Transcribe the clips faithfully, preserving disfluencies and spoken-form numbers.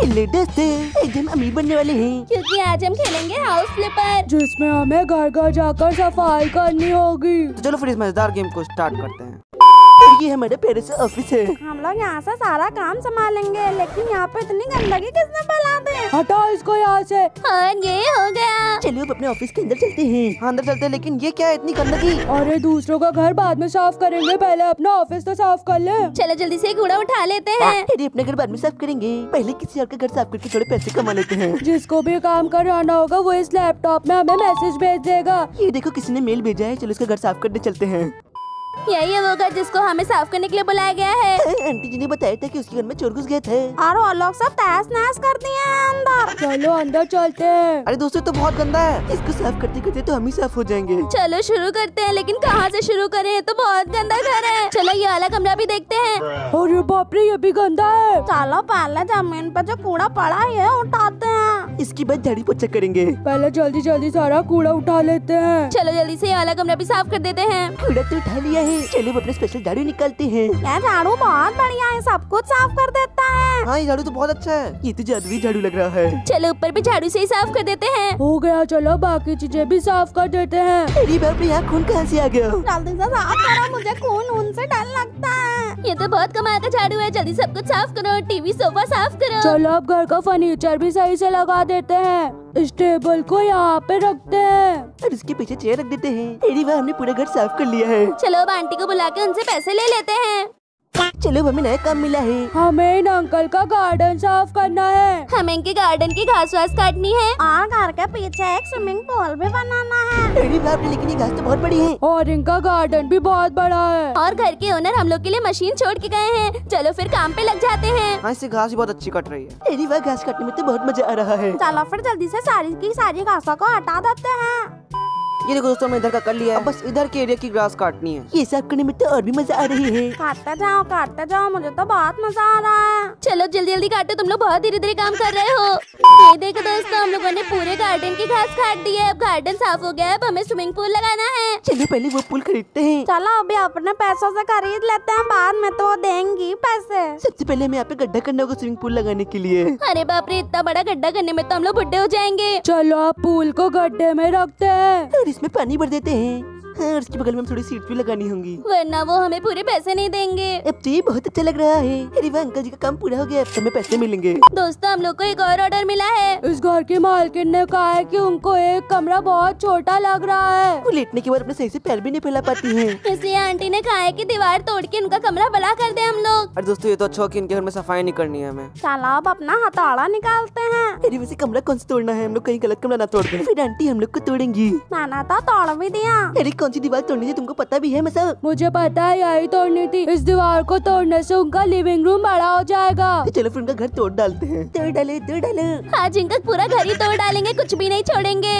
Hello दोस्तों, आज हम अमीर बनने वाले हैं क्योंकि आज हम खेलेंगे हाउस फ्लिपर, जिसमें हमें घर घर जाकर सफाई करनी होगी। तो चलो फिर इस मजेदार गेम को स्टार्ट करते हैं। और ये हमारा प्यारा सा ऑफिस है। हम लोग यहाँ से सारा काम संभालेंगे, लेकिन यहाँ पे इतनी गंदगी किसने फैला दी? हटा इसको यहाँ से। और ये हो गया। चलो अब अपने ऑफिस के अंदर चलते हैं। हाँ अंदर चलते हैं, लेकिन ये क्या है इतनी गंदगी? अरे दूसरों का घर बाद में साफ करेंगे, पहले अपना ऑफिस तो साफ कर ले। चलो जल्दी से कूड़ा उठा लेते हैं। अरे अपने घर बाद में साफ करेंगे, पहले किसी और का घर साफ करके थोड़े पैसे कमा लेते हैं। जिसको भी काम कराना होगा वो इस लैपटॉप में हमें मैसेज भेज देगा। ये देखो किसी ने मेल भेजा है, चलो इसका घर साफ करने चलते हैं। यही है वो घर जिसको हमें साफ करने के लिए बुलाया गया है। आंटी जी ने बताया था कि उसके घर में चोर घुस गए थे और वो लोग सब तहस नहस कर दिए हैं अंदर। चलो अंदर चलते हैं। अरे दोस्तों तो बहुत गंदा है, इसको साफ करते करते तो हम ही साफ हो जाएंगे। चलो शुरू करते हैं, लेकिन कहाँ से शुरू करें? तो बहुत गंदा घर है। चलो ये वाला कमरा भी देखते हैं। अरे बाप रे, ये भी गंदा है। चलो पहले जमीन पर जो कूड़ा पड़ा है उठाते हैं, इसके बाद झाड़ू पोछा करेंगे। पहले जल्दी जल्दी सारा कूड़ा उठा लेते हैं। चलो जल्दी से ये वाला कमरा भी साफ कर देते हैं। कूड़ा तो उठा लिया है, चलो अपने स्पेशल झाड़ू निकालते हैं। यार झाड़ू बहुत बढ़िया है, सब कुछ साफ कर देता है। हाँ ये झाड़ू तो बहुत अच्छा है, ये तो जादुई झाड़ू लग रहा है। चलो ऊपर भी झाड़ू से ही साफ कर देते हैं। हो गया, चलो बाकी चीजें भी साफ कर देते हैं। अरे बाप रे, यहाँ खून कहाँ से आ गया? जल्दी से साफ करो, मुझे खून खून से डर लगता है। ये तो बहुत कमाल का झाड़ू है, जल्दी सब कुछ साफ करो। टीवी सोफा साफ करो। चलो अब घर का फर्नीचर भी सही से लगा देते हैं। इस टेबल को यहाँ पे रखते हैं और उसके पीछे चेयर रख देते हैं। अरे वाह, हमने पूरा घर साफ कर लिया है। चलो अब आंटी को बुला के उनसे पैसे ले लेते हैं। चलो अब हमें नया काम मिला है, हमें इन अंकल का गार्डन साफ करना है। हमें इनके गार्डन की घास वास काटनी है और घर के पीछे एक स्विमिंग पूल भी बनाना है। अरे बाप रे, लेकिन ये घास तो बहुत बड़ी है और इनका गार्डन भी बहुत बड़ा है। और घर के ओनर हम लोग के लिए मशीन छोड़ के गए हैं। चलो फिर काम पे लग जाते हैं। हाँ इससे घास भी बहुत अच्छी कट रही है। अरे वाह, घास काटने में तो बहुत मजा आ रहा है। चलो फिर जल्दी से सारी की सारी घासों को हटा देते हैं। ये देखो दोस्तों, हमने इधर का कर लिया है, अब बस इधर के एरिया की घास काटनी है। ये साफ करने में तो और भी मजा आ रही है। काटते जाओ काटते जाओ, मुझे तो बहुत मजा आ रहा है। चलो जल्दी जल्दी काटो, तुम लोग बहुत धीरे धीरे काम कर रहे हो। ये देखो दोस्तों, हम लोगों ने पूरे गार्डन की घास काट दी है। अब गार्डन साफ हो गया है, अब हमें स्विमिंग पूल लगाना है। चलो पहले वो पूल खरीदते हैं। चलो अभी अपने पैसों से खरीद लेते हैं, बाद में तो देंगी पैसे। सबसे पहले हमें यहाँ पे गड्ढा करना होगा स्विमिंग पूल लगाने के लिए। अरे बाप रे, इतना बड़ा गड्ढा करने में तो हम लोग बुढ़े हो जाएंगे। चलो अब पूल को गड्ढे में रखते हैं और इसमें पानी भर देते हैं। हाँ, और उसके बगल में हम थोड़ी सीट भी लगानी होंगी, वरना वो हमें पूरे पैसे नहीं देंगे। अब तो ये बहुत अच्छा लग रहा है। अरे वाह, अंकल जी का काम पूरा हो गया, अब तो हमें पैसे मिलेंगे। दोस्तों हम लोग को एक और ऑर्डर मिला है। इस घर की मालकिन ने कहा है कि उनको एक कमरा बहुत छोटा लग रहा है। वो लेटने के बाद अपने सही से पैर भी नहीं फैला पाती हैं। इसलिए आंटी ने कहा है कि दीवार तोड़ के उनका कमरा बड़ा कर दे हम लोग। अरे दोस्तों ये तो अच्छा हो कि इनके घर में सफाई नहीं करनी है हमें। चलो अब अपना हथौड़ा निकालते हैं। अरे वैसे कमरा कौन सा तोड़ना है? हम लोग कहीं गलत कमरा ना तोड़ दें, फिर आंटी हम लोग को तोड़ेंगी। मैंने तो तोड़ भी दिया। अरे कौन सी दीवार तोड़नी है तुमको पता भी है? मतलब मुझे पता है, यही तोड़नी थी। इस दीवार को तोड़ने से उनका लिविंग रूम बड़ा हो जाएगा। तो चलो फिर उनका घर तोड़ डालते हैं। तोड़ डाले तोड़ डाले। आज इनका पूरा घर ही तोड़ डालेंगे, कुछ भी नहीं छोड़ेंगे।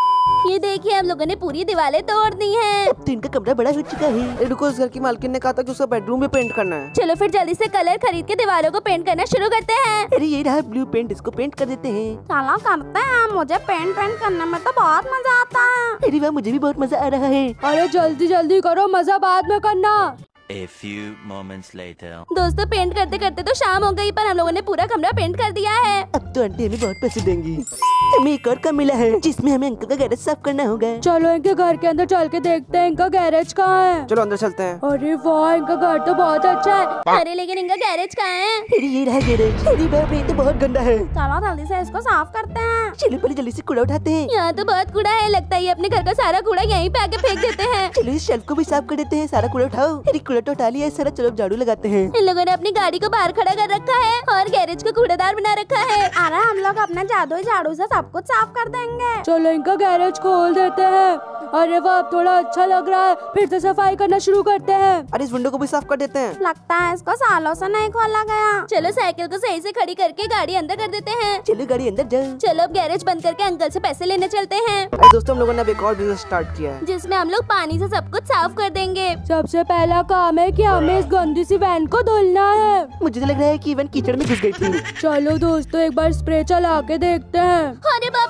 ये देखिए हम लोगों ने पूरी दीवारें तोड़ दी हैं। अब तो इनका कमरा बड़ा हो चुका है। अरे रुको, उस घर की मालकिन ने कहा था कि उसका बेडरूम भी पेंट करना है। चलो फिर जल्दी से कलर खरीद के दीवारों को पेंट करना शुरू करते हैं। अरे ये रहा ब्लू पेंट, इसको पेंट कर देते हैं। चलो करते हैं, मुझे पेंट पेंट करने में तो बहुत मजा आता है। अरे वाह, मुझे भी बहुत मजा आ रहा है। अरे जल्दी जल्दी करो, मजा बाद में करना। A few moments later. दोस्तों पेंट करते करते तो शाम हो गई, पर हम लोगों ने पूरा कमरा पेंट कर दिया है। अब तो आंटी हमें बहुत पैसे देंगी। हमें एक और काम मिला है, जिसमें हमें अंकल का गैरेज साफ करना होगा। चलो इनके घर के अंदर चल के देखते हैं इनका गैरेज कहाँ है। चलो अंदर चलते हैं। अरे वाह, इनका घर तो बहुत अच्छा है। अरे लेकिन इनका गैरेज कहाँ है? अरे ये रहा गैरेज। अरे बाप रे, ये तो बहुत गंदा है। चलो जल्दी से इसको साफ करते हैं। चलो पहले जल्दी से कूड़ा उठाते हैं। यहाँ तो बहुत कूड़ा है, लगता है ये अपने घर का सारा कूड़ा यहीं पे आके फेंक देते हैं। चलो इस शेल्फ को भी साफ कर देते हैं। सारा कूड़ा उठाओ। अरे कूड़ा तो उठा लिया है सारा, चलो झाड़ू लगाते हैं। इन लोगों ने अपनी गाड़ी को बाहर खड़ा कर रखा है और गैरेज को कूड़ेदार बना रखा है। अरे हम लोग अपने जादुई झाड़ू से सब कुछ साफ कर देंगे। चलो इनका गैरेज खोल देते हैं। अरे वाह, अब थोड़ा अच्छा लग रहा है। फिर से सफाई करना शुरू करते हैं। अरे इस विंडो को भी साफ कर देते हैं। लगता है इसको सालों से नहीं खोला गया। चलो साइकिल को सही से खड़ी करके गाड़ी अंदर कर देते हैं। चलो गाड़ी अंदर जाओ। चलो अब गैरेज बंद करके अंकल से पैसे लेने चलते हैं। अरे दोस्तों हम लोगों ने अब एक और बिजनेस स्टार्ट किया है, जिसमें हम लोग पानी से सब कुछ साफ कर देंगे। सबसे पहला काम है कि हमें इस गंदी सी वैन को धुलना है। मुझे तो लग रहा है कि वैन कीचड़ में घुस गई थी। चलो दोस्तों एक बार स्प्रे चला के देखते हैं। अरे बाप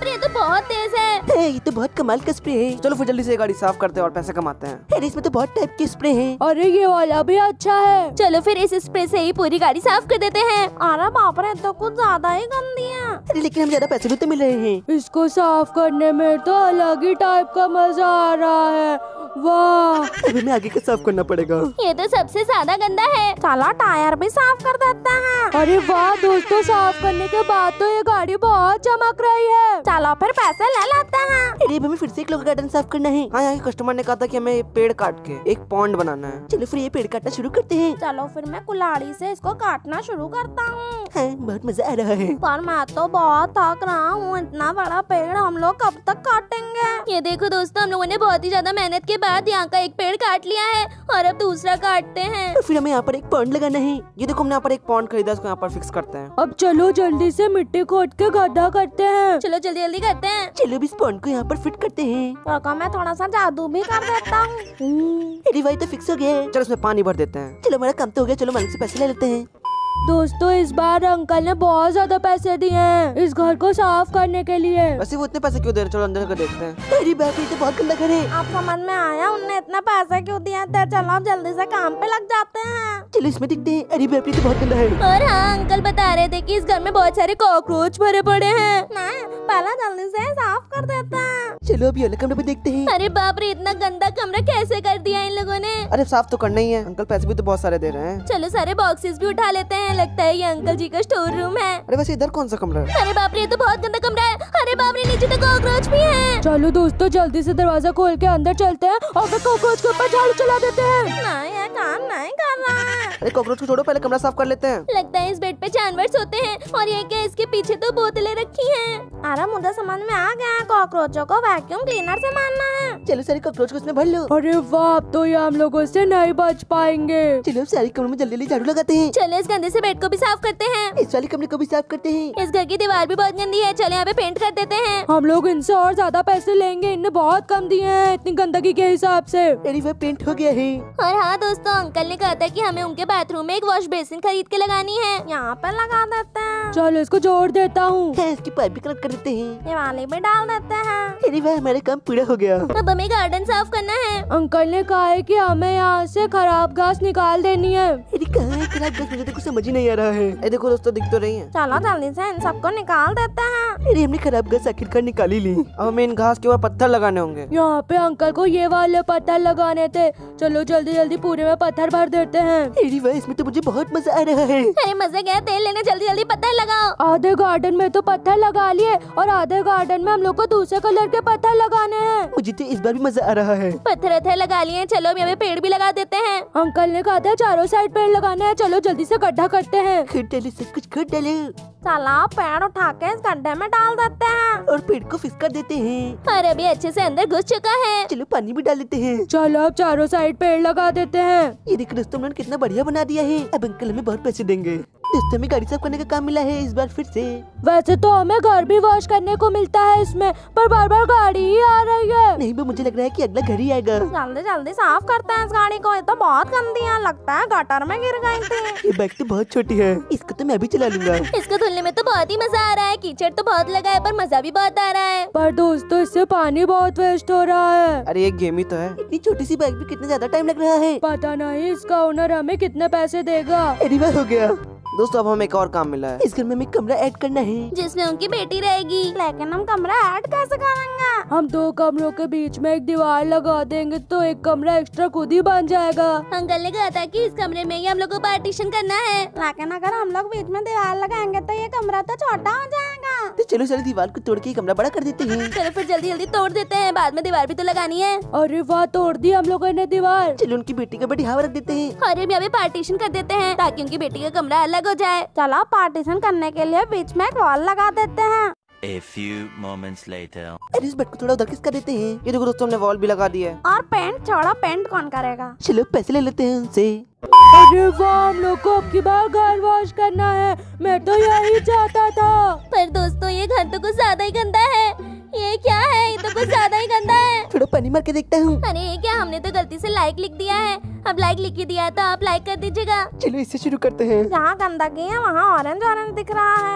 बाप रे, ये तो बहुत तेज है। हे, ये तो बहुत कमाल का स्प्रे है। चलो फिर जल्दी से गाड़ी साफ करते हैं और पैसे कमाते हैं। अरे इसमें तो बहुत टाइप के स्प्रे हैं। अरे ये वाला भी अच्छा है। चलो फिर इस स्प्रे से ही पूरी गाड़ी साफ कर देते हैं। अरे बाप रे, तो कुछ ज्यादा ही गंदी है। अरे लेकिन हम ज्यादा पैसे भी तो मिल रहे हैं। इसको साफ करने में तो अलग ही टाइप का मजा आ रहा है। वाह, अभी हमें आगे का साफ करना पड़ेगा। ये तो सबसे ज्यादा गंदा है। चलो टायर भी साफ कर देते हैं। अरे वाह दोस्तों, साफ करने के बाद तो ये गाड़ी बहुत चमक रही है। चलो फिर पैसे ले लेते हैं। अरे अब हमें फिर से एक लोग गार्डन साफ करना है। हाँ, यहाँ के कस्टमर ने कहा था कि हमें पेड़ काट के एक पॉन्ड बनाना है। चलो फिर ये पेड़ काटना शुरू करते हैं। चलो फिर मैं कुल्हाड़ी से इसको काटना शुरू करता हूँ। हाँ, बहुत मजा आ रहा है। पर मैं तो बहुत थक रहा हूँ। इतना बड़ा पेड़ हम लोग कब तक काटेंगे? ये देखो दोस्तों, हम लोगों ने बहुत ही ज्यादा मेहनत के बाद यहाँ का एक पेड़ काट लिया है और अब दूसरा काटते हैं। और फिर हमें यहाँ पर एक पॉन्ड लगाना है। ये देखो, हमने यहाँ पर एक पॉन्ड खरीदा, इसको यहाँ पर फिक्स करते हैं। अब चलो जल्दी से मिट्टी खोद के गड्ढा करते हैं। चलो जल्दी जल्दी करते हैं। चलो अब इस पॉन्ड को यहाँ पर फिट करते हैं। तो मैं थोड़ा सा जादू भी कर देता हूँ। अरे भाई, तो फिक्स हो गया है। चलो इसमें पानी भर देते हैं। चलो हमारा काम तो हो गया। चलो मालिक से पैसे ले लेते हैं। दोस्तों इस बार अंकल ने बहुत ज्यादा पैसे दिए हैं इस घर को साफ करने के लिए। वैसे वो इतने पैसे क्यों दे रहे हैं? चलो अंदर का देखते हैं। अरे बाप रे, तो बहुत गंदा घर है। आप समझ में आया उनने इतना पैसा क्यों दिया था? चलो अब जल्दी से काम पे लग जाते हैं। चलो इसमें देखते हैं। अरे बाप रे, तो बहुत गंदा है। और हाँ, अंकल बता रहे थे कि इस घर में बहुत सारे कॉकरोच भरे पड़े हैं। नहीं, पहले जल्दी से साफ कर देते हैं। चलो अभी अलग कमरे पे देखते हैं। अरे बाप रे, इतना गंदा कमरा कैसे कर दिया इन लोगों ने? अरे साफ तो करना ही है। अंकल पैसे भी तो बहुत सारे दे रहे हैं। चलो सारे बॉक्सेस भी उठा लेते हैं। लगता है ये अंकल जी का स्टोर रूम है। अरे वैसे इधर कौन सा कमरा है? अरे बाप रे, ये तो बहुत गंदा कमरा है। अरे बाप रे, नीचे तो कॉकरोच भी है। चलो दोस्तों जल्दी से दरवाजा खोल के अंदर चलते हैं और फिर कॉकरोच के ऊपर झाड़ू चला देते हैं। नहीं, ये काम नहीं कर रहा है। अरे कॉकरोच को छोड़ो, पहले कमरा साफ कर लेते हैं। लगता है इस बेड पे जानवर सोते हैं और ये क्या, इसके पीछे तो बोतलें रखी हैं। अरे मुझे समझ में आ गया, कॉकरोचों को वैक्यूम क्लीनर से मारना है। चलो सारे कॉकरोच को इसमें भर लो। अरे वाह, अब तो ये हम लोगों से नहीं बच पाएंगे। चलो सारे कमरे में जल्दी जल्दी झाड़ू लगाते हैं। चलो इस गंदे से बेड को भी साफ करते हैं। इस वाले कमरे को भी साफ करते हैं। इस घर की दीवार भी बहुत गंदी है। चलो यहाँ पे पेंट कर देते हैं। हम लोग इनसे और ज्यादा पैसे लेंगे, इनने बहुत कम दिए हैं इतनी गंदगी के हिसाब से। अरे वह पेंट हो गया है। और हाँ दोस्तों, अंकल ने कहा था कि हमें उनके बाथरूम में एक वॉश बेसिन खरीद के लगानी है। यहाँ पे लगा देते हैं। चलो इसको जोड़ देता हूँ। हाँ, इसकी पाइप भी कनेक्ट कर देते हैं। ये वाले भी डाल देते हैं। अरे वाह, हमारा काम पूरा हो गया। अब हमें गार्डन साफ करना है। अंकल ने कहा है कि हमें यहाँ से खराब घास निकाल देनी है। अरे कहाँ है खराब घास? मुझे तो कुछ समझ ही नहीं आ रहा है। अरे देखो दोस्तों, दिख तो रही है। चलो जल्दी से इन सबको निकाल देते हैं। अरे हमने खराब घास आखिरकार निकाली ली। अब हमें इन घास के ऊपर पत्थर लगाने होंगे। यहाँ पे अंकल को ये वाले पत्थर लगाने थे। चलो जल्दी जल्दी पूरे में पत्थर भर देते हैं। अरे वाह, इसमें तो मुझे बहुत मजा आ रहा है। अरे मजा गया, तेल लेने जल्दी जल्दी पत्थर लगाओ। आधे गार्डन में तो पत्थर लगा लिए और आधे गार्डन में हम लोग को दूसरे कलर के पत्थर लगाने हैं। मुझे तो इस बार भी मजा आ रहा है। पत्थर वत्थर लगा लिए। चलो अब यहाँ पे पेड़ भी लगा देते हैं। अंकल ने कहा था चारों साइड पेड़ लगाना है। चलो जल्दी से गड्ढा करते हैं। खुद डाले, सब कुछ खुद डाले चलो पेड़ उठा के इस गड्ढे में डाल देते हैं। और पेड़ को फिक्स कर देते हैं। और अभी अच्छे से अंदर घुस चुका है। चलो पानी भी डाल देते हैं। चलो अब चारों साइड पेड़ लगा देते हैं। ये देखो दोस्तों, उन्होंने कितना बढ़िया बना दिया है। अब अंकल हमें बहुत पैसे देंगे। दोस्तों, हमें गाड़ी साफ करने का काम मिला है इस बार फिर से। वैसे तो हमें घर भी वॉश करने को मिलता है इसमें, पर बार बार गाड़ी ही आ रही है। नहीं, वो मुझे लग रहा है कि अगला घर ही आएगा। जल्दी जल्दी साफ करते हैं इस गाड़ी को। ये तो बहुत गंदी है, लगता है गटर में गिर गई थी। ये बाइक तो बहुत छोटी है, इसको तो मैं भी चला लूंगा। इसको धुलने में तो बहुत ही मजा आ रहा है। कीचड़ तो बहुत लगा है पर मजा भी बहुत आ रहा है। पर दोस्तों इससे पानी बहुत वेस्ट हो रहा है। अरे एक गेम ही तो है। इतनी छोटी सी बाइक में कितना ज्यादा टाइम लग रहा है। पता नहीं इसका ओनर हमें कितने पैसे देगा। अरे वाह, हो गया। दोस्तों, अब हमें एक और काम मिला है। इस घर में हमें कमरा ऐड करना है जिसमें उनकी बेटी रहेगी। लेकिन हम कमरा ऐड कैसे करेंगे? हम दो कमरों के बीच में एक दीवार लगा देंगे तो एक कमरा एक्स्ट्रा खुद ही बन जाएगा। अंकल ने कहा था कि इस कमरे में ही हम लोग को पार्टीशन करना है। लेकिन अगर हम लोग बीच में दीवार लगाएंगे तो ये कमरा तो छोटा हो जाएगा। तो चलो सारी दीवार को तोड़ के कमरा बड़ा कर देते हैं। चलो फिर जल्दी जल्दी तोड़ देते हैं, बाद में दीवार भी तो लगानी है। अरे वाह, तोड़ दी हम लोगों ने दीवार। चलो उनकी बेटी का बढ़िया रख देते हैं। और अब यहाँ पे पार्टीशन कर देते हैं ताकि उनकी बेटी का कमरा अलग हो जाए। चलो पार्टीशन करने के लिए बीच में एक वॉल लगा देते हैं। A few moments later. अरे इस बेड को थोड़ा उधर किसका देते हैं। ये देखो दोस्तों, हमने वॉल भी लगा दी है। और पेंट छोड़ो, पेंट कौन करेगा? चलो पैसे ले लेते हैं उनसे। अरे वाह, हम लोग को अब की बार घर वॉश करना है। मैं तो यही चाहता था। पर दोस्तों ये घर तो कुछ ज्यादा ही गंदा है। ये क्या है? ये तो कुछ ज्यादा ही गंदा है। थोड़ा पानी मार के देखता हूँ। अरे ये क्या, हमने तो गलती से लाइक लिख दिया है। अब लाइक लिख ही दिया है तो आप लाइक कर दीजिएगा। चलो इससे शुरू करते हैं। जहाँ गंदगी है वहाँ ऑरेंज ऑरेंज दिख रहा है।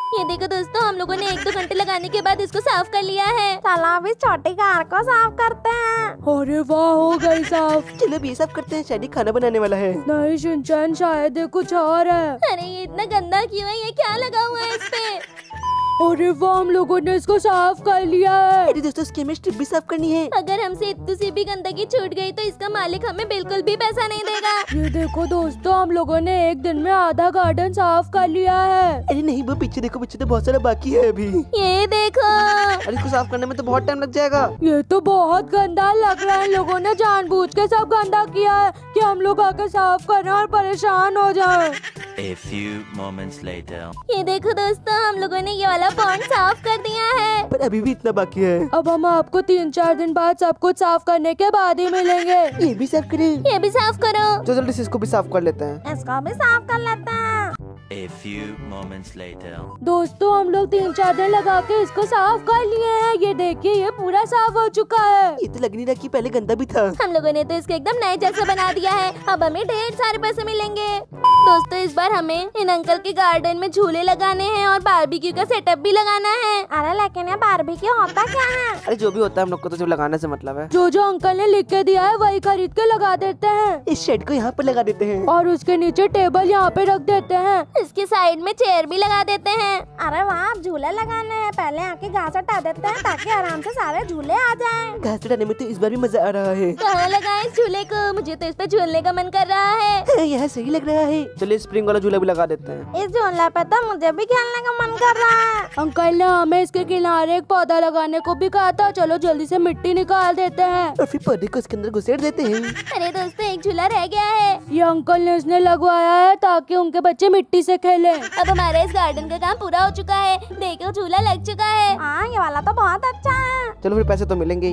ये देखो दोस्तों, हम लोगों ने एक दो घंटे लगाने के बाद इसको साफ कर लिया है। चलो अब इस छोटी कार को साफ करते हैं। अरे वाह, हो गई साफ। चलो अब ये सब करते हैं, शायद ये खाना बनाने वाला है। नहीं शिनचैन, शायद ये कुछ और है। अरे ये इतना गंदा क्यों है? ये क्या लगा हुआ है इस पे? अरे वाह, हम लोगों ने इसको साफ कर लिया है। अरे दोस्तों, इसकी हमें स्ट्रिप भी साफ करनी है। अगर हमसे इतनी सी भी गंदगी छूट गई तो इसका मालिक हमें बिल्कुल भी पैसा नहीं देगा। ये देखो दोस्तों, हम लोगों ने एक दिन में आधा गार्डन साफ कर लिया है। अरे नहीं वो पीछे देखो, पीछे तो बहुत सारा बाकी है अभी। ये देखो, अरे इसको साफ करने में तो बहुत टाइम लग जाएगा। ये तो बहुत गंदा लग रहा है। लोगों ने जानबूझ के सब गंदा किया है कि हम लोग आके साफ करें और परेशान हो जाएं। A few moments later. ये देखो दोस्तों, हम लोगों ने ये वाला पॉन्ड साफ कर दिया है। पर अभी भी इतना बाकी है। अब हम आपको तीन चार दिन बाद सब कुछ साफ करने के बाद ही मिलेंगे। ये भी साफ करें। ये भी साफ करो। तो जल्दी से इसको भी साफ कर लेते हैं। इसको भी साफ कर लेते हैं। A few moments later. दोस्तों, हम लोग तीन चार दिन लगा के इसको साफ कर लिए हैं। ये देखिए, ये पूरा साफ हो चुका है। ये तो लग नहीं रहा कि पहले गंदा भी था। हम लोगों ने तो इसको एकदम नए जैसा बना दिया है। अब हमें ढेर सारे पैसे मिलेंगे। दोस्तों, इस बार हमें इन अंकल के गार्डन में झूले लगाने हैं और बारबेक्यू का सेटअप भी लगाना है। अरे लेकिन ये बारबेक्यू होता क्या है? अरे जो भी होता है, हम लोग को तो जो लगाने से मतलब है। जो जो अंकल ने लिख के दिया है वही खरीद के लगा देते हैं। इस शेड को यहाँ पर लगा देते हैं और उसके नीचे टेबल यहाँ पे रख देते हैं। इसके साइड में चेयर भी लगा देते हैं। अरे वाह, झूले लगाने हैं। पहले आके घास हटा देते हैं ताकि आराम से सारे झूले आ जाएं। घास चढ़ाने में तो इस बार भी मजा आ रहा है। कहाँ लगाएं इस झूले को? मुझे तो इस पे झूलने का मन कर रहा है। यहाँ सही लग रहा है। चलिए स्प्रिंग वाला झूला भी लगा देते हैं। इस झूले पे तो मुझे भी खेलने का मन कर रहा है। अंकल ने हमें इसके किनारे एक पौधा लगाने को भी कहा था। चलो जल्दी से मिट्टी निकाल देते हैं और फिर पौधे को इसके अंदर घुसेड़ देते हैं। अरे दोस्तों, एक झूला रह गया है। ये अंकल ने इसने लगवाया है ताकि उनके बच्चे मिट्टी से खेलें। अब हमारा इस गार्डन का काम पूरा हो चुका है। देखो, झूला लग चुका है। हाँ, ये वाला तो बहुत अच्छा है। चलो फिर पैसे तो मिलेंगे ही।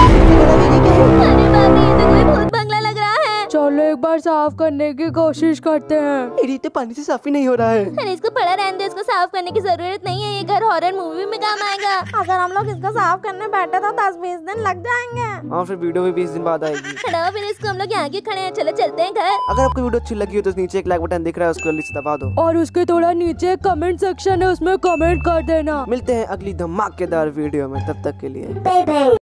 अरे बाप रे, ये तो कोई भूत बंगला लग रहा है। चलो एक बार साफ करने की कोशिश करते हैं। अरे तो पानी से साफ ही नहीं हो रहा है। अरे इसको पड़ा रहने दो, इसको साफ करने की जरूरत नहीं है। ये घर हॉरर मूवी में काम आएगा। अगर हम लोग इसको साफ करने बैठे तो दस बीस दिन लग जाएंगे। हाँ, फिर वीडियो भी बीस दिन बाद आएगी। खड़ा हो, फिर इसको हम लोग यहाँ के खड़े हैं। चलो चलते हैं घर। अगर आपको वीडियो अच्छी लगी हो तो नीचे एक लाइक बटन दिख रहा है, उसको जल्दी से दबा दो। और उसके थोड़ा नीचे कमेंट सेक्शन है, उसमें कमेंट कर देना। मिलते हैं अगली धमाकेदार वीडियो में, तब तक के लिए।